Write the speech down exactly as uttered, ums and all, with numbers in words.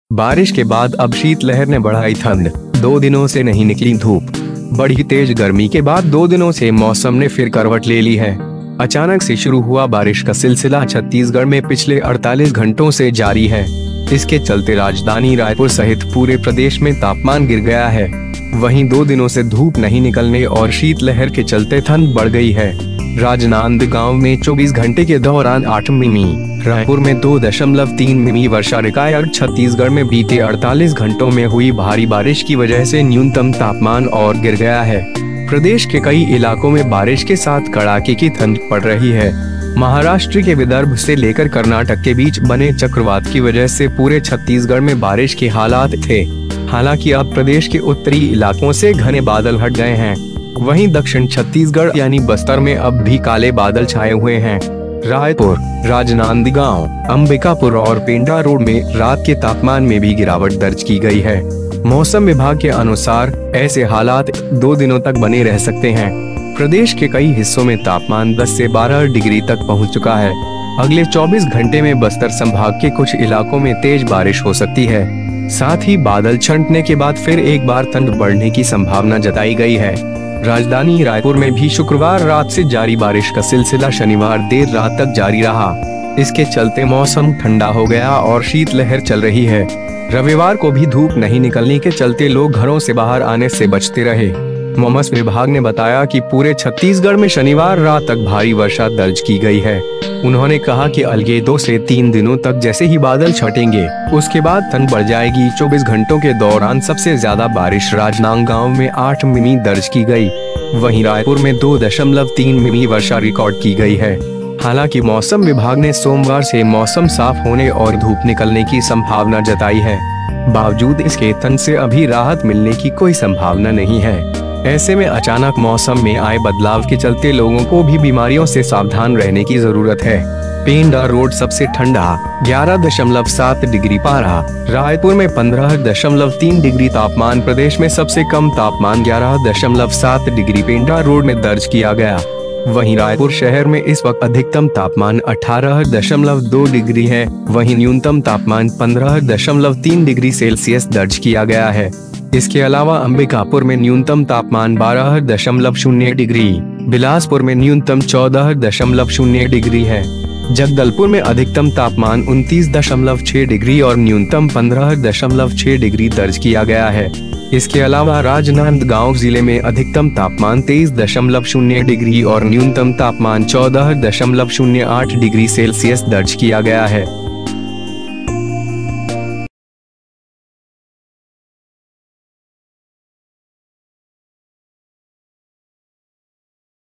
बारिश के बाद अब शीतलहर ने बढ़ाई ठंड। दो दिनों से नहीं निकली धूप। बढ़ी तेज गर्मी के बाद दो दिनों से मौसम ने फिर करवट ले ली है। अचानक से शुरू हुआ बारिश का सिलसिला छत्तीसगढ़ में पिछले अड़तालीस घंटों से जारी है। इसके चलते राजधानी रायपुर सहित पूरे प्रदेश में तापमान गिर गया है। वहीं दो दिनों से धूप नहीं निकलने और शीतलहर के चलते ठंड बढ़ गई है। राजनांदगांव में चौबीस घंटे के दौरान आठ मिमी, रायपुर में दो दशमलव तीन मिमी वर्षा रिकॉर्ड। छत्तीसगढ़ में बीते अड़तालीस घंटों में हुई भारी बारिश की वजह से न्यूनतम तापमान और गिर गया है। प्रदेश के कई इलाकों में बारिश के साथ कड़ाके की ठंड पड़ रही है। महाराष्ट्र के विदर्भ से लेकर कर्नाटक के बीच बने चक्रवात की वजह से पूरे छत्तीसगढ़ में बारिश के हालात थे। हालांकि अब प्रदेश के उत्तरी इलाकों से घने बादल हट गए हैं। वहीं दक्षिण छत्तीसगढ़ यानी बस्तर में अब भी काले बादल छाए हुए हैं। रायपुर, राजनांदगांव, अंबिकापुर और पेंड्रा रोड में रात के तापमान में भी गिरावट दर्ज की गई है। मौसम विभाग के अनुसार ऐसे हालात दो दिनों तक बने रह सकते हैं। प्रदेश के कई हिस्सों में तापमान दस से बारह डिग्री तक पहुंच चुका है। अगले चौबीस घंटे में बस्तर संभाग के कुछ इलाकों में तेज बारिश हो सकती है। साथ ही बादल छंटने के बाद फिर एक बार ठंड बढ़ने की संभावना जताई गई है। राजधानी रायपुर में भी शुक्रवार रात से जारी बारिश का सिलसिला शनिवार देर रात तक जारी रहा। इसके चलते मौसम ठंडा हो गया और शीतलहर चल रही है। रविवार को भी धूप नहीं निकलने के चलते लोग घरों से बाहर आने से बचते रहे। मौसम विभाग ने बताया कि पूरे छत्तीसगढ़ में शनिवार रात तक भारी वर्षा दर्ज की गई है। उन्होंने कहा कि अगले दो से तीन दिनों तक जैसे ही बादल छटेंगे उसके बाद ठंड बढ़ जाएगी। चौबीस घंटों के दौरान सबसे ज्यादा बारिश राजनांदगांव में आठ मिमी दर्ज की गई। वहीं रायपुर में दो दशमलव तीन मिमी वर्षा रिकॉर्ड की गई है। हालांकि मौसम विभाग ने सोमवार से मौसम साफ होने और धूप निकलने की संभावना जताई है। बावजूद इसके ठंड से अभी राहत मिलने की कोई संभावना नहीं है। ऐसे में अचानक मौसम में आए बदलाव के चलते लोगों को भी बीमारियों से सावधान रहने की जरूरत है। पेंड्रा रोड सबसे ठंडा ग्यारह दशमलव सात डिग्री पारा। रायपुर में पंद्रह दशमलव तीन डिग्री तापमान। प्रदेश में सबसे कम तापमान ग्यारह दशमलव सात डिग्री पेंड्रा रोड में दर्ज किया गया। वहीं रायपुर शहर में इस वक्त अधिकतम तापमान अठारह दशमलव दो डिग्री है। वहीं न्यूनतम तापमान पंद्रह दशमलव तीन डिग्री सेल्सियस दर्ज किया गया है। इसके अलावा अंबिकापुर में न्यूनतम तापमान बारह दशमलव शून्य डिग्री, बिलासपुर में न्यूनतम चौदह दशमलव शून्य डिग्री है। जगदलपुर में अधिकतम तापमान उनतीस दशमलव छह डिग्री और न्यूनतम पंद्रह दशमलव छह डिग्री दर्ज किया गया है। इसके अलावा राजनांदगांव जिले में अधिकतम तापमान तेईस दशमलव शून्य डिग्री और न्यूनतम तापमान चौदह दशमलव शून्य आठ डिग्री सेल्सियस दर्ज किया गया है।